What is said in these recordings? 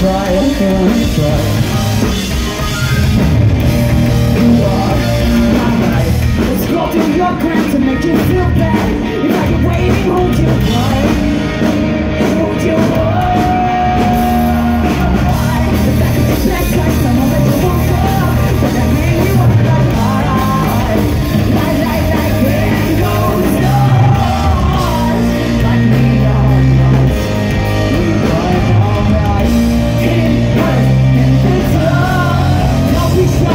try and we try. You are my life. Let's go through your crown to make you feel bad. If I can wait and hold you right, hold you right. If I could just let go, someone that you won't go, but I made you up like mine. Like it goes on, like neon lights. We run all night, it hurts and it's love. Don't be shy.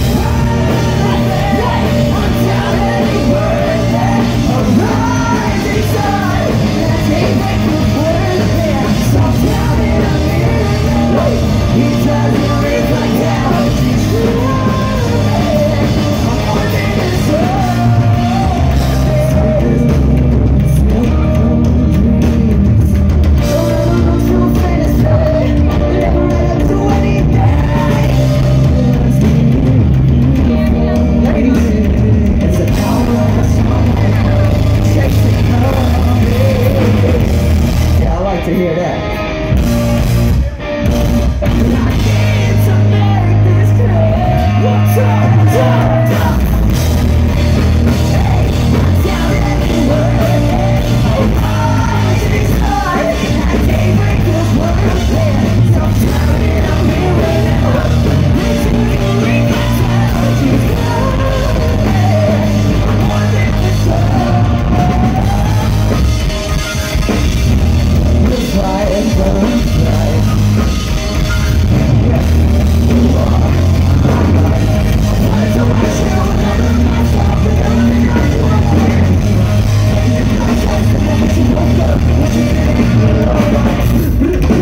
To hear that. What you